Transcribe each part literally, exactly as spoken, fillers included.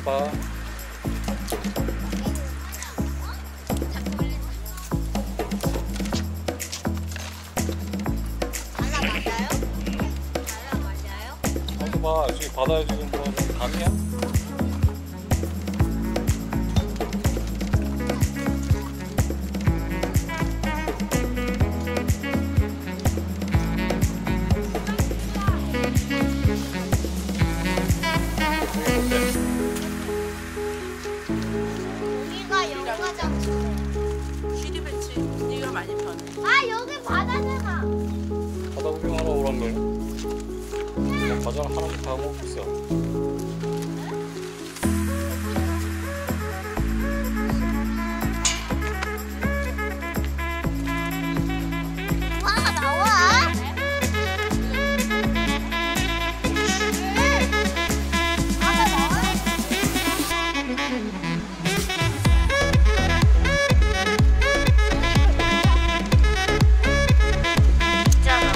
해봐. 달라 맞아요? 달라 맞아요? 아니 봐, 지금 바다에 지금 뭐 감이야? 여기가 영화장. 쉬리벤치 네가 많이 편해. 아 여기 바다잖아. 바다 구경하러 오란 거야? 뭐 과자 하나씩 다 먹고 있어. 화가 나와. 화가 나와. 있잖아.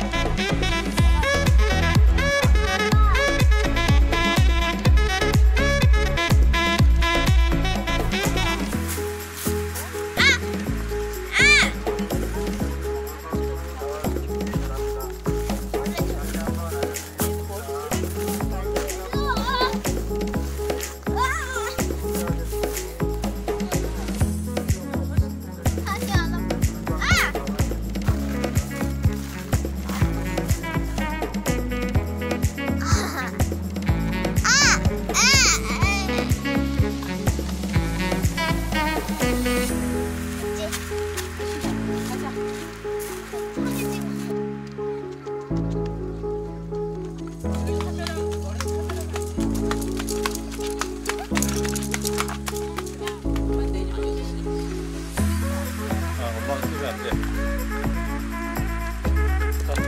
아, 엄마가 쓰면 안 돼. 자.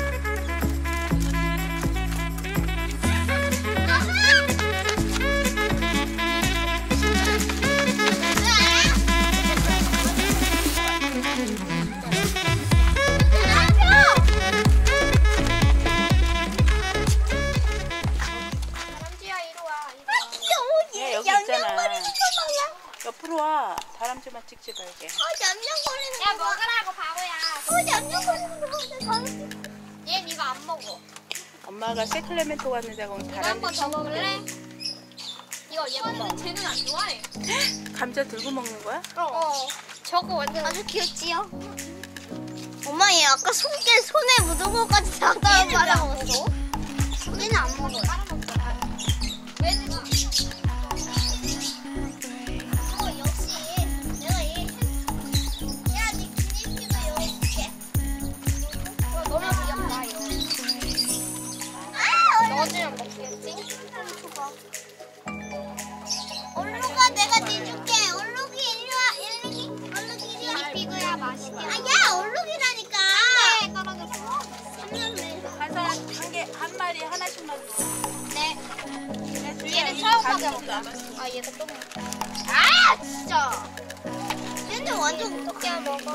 예, 여기 있잖아. 옆으로 와. 다람쥐만 찍지 말게. 얌얌거리는 야 먹으라고 바보야. 어 얌얌거리는 거 보는데 얘 이거 안 먹어. 엄마가 세클레멘토 갔는데 거기 이거 한 번 다람쥐 더 먹을래? 이거 얘 먹어. 쟤는 안 좋아해. 감자 들고 먹는 거야? 어. 저거 완전 아주 귀엽지요? 엄마 얘 아까 손에 손에 묻은 것까지 다 빨아먹었어. 얘는 안 먹어. 얘는 어 역시 내가 얘 야니 기니피도 이렇게. 어 너무 귀엽다 이거. 아 넣어주면 먹겠지? 얼룩아 내가 내줄게. 얼룩이 이리 와. 얼룩이 얼룩이 이리 와. 기니피그야 맛있게. 아야 얼룩이라니까. 네 떨어졌어. 삼 년내. 한 사람 한 개, 한 마리 하나씩만 줘. 네. 얘는 얘는 처음 가져온다. 아 얘도 또 먹어. 아 진짜. 얘는 완전 어떻게 먹어?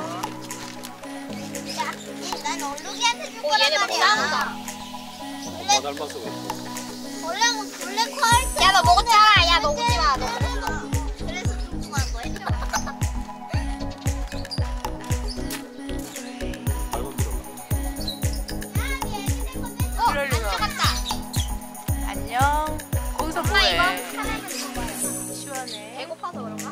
야, 난 얼룩이한테 줄 거란 말이야. 엄마 닮았어 그래. 원래는 블랙 화이트. 야 너 먹었잖아. 야 너 먹지 마. 너 먹었어. 그래서 궁금한 거야. 알고 들어가. 어, 그럴 리가. 안 찍었다. 안녕. 거기서 엄마 뭐해? 이거 하나만 줘봐요. 시원해. 배고파서 그런가?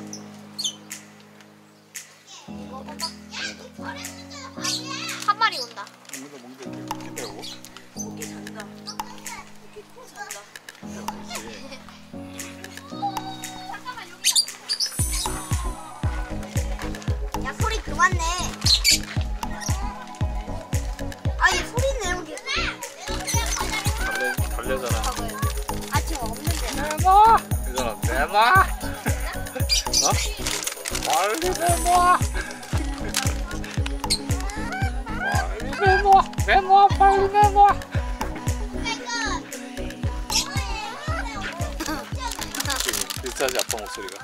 이거 봐봐. 야, 이 벌에 있는 바보야. 한 마리 온다. 먹는 거 먹는 거 이렇게 내고. 고기 잔다. 고기 잔다. 그렇지. 잠깐만 여기다. 야 소리 그만 내. 아얘 소리 내는 게. 달래 달래잖아. 아 지금 없는데. 내놔. 이거는 내놔. 어? 빨리 내놔. 빨리 내놔. 내놔. 빨리 내놔. 비슷하지 아빠 목소리가.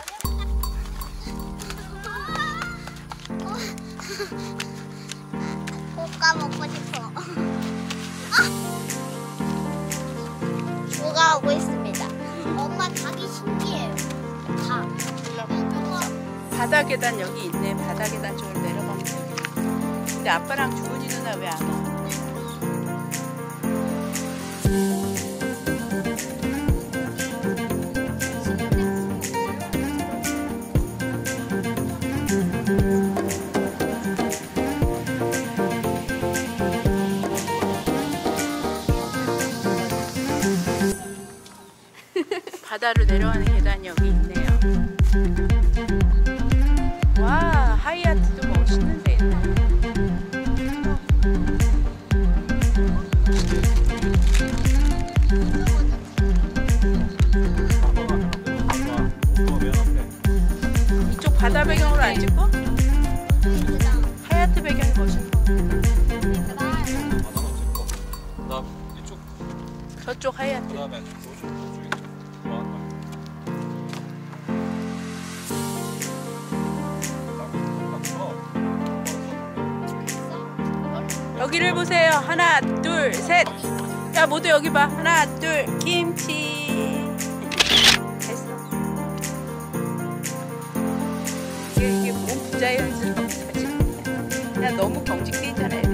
볶아 먹고 싶어. 뭐가 오고 있습니다. 엄마 엄마 닭이 신기해요. 닭. 바다 계단 여기 있네. 바다 계단 쪽으로 내려가면 되겠네. 근데 아빠랑 주은이 누나 왜 안 와? 바다로 내려가는 계단이 여기 있네요. 와, 하이아트도 멋있는 데 있네. 이쪽 바다 배경으로 안 찍고? 하이아트 배경이 멋있는 거 같아. 나 이쪽 저쪽 하이아트. 그다음에 저쪽 저쪽에 들어간다. 여기를 보세요. 하나, 둘, 셋. 자, 모두 여기 봐. 하나, 둘, 김치. 됐어. 이게, 이게 몸 부자연스러운 사진. 야, 너무 경직돼 있잖아, 애들.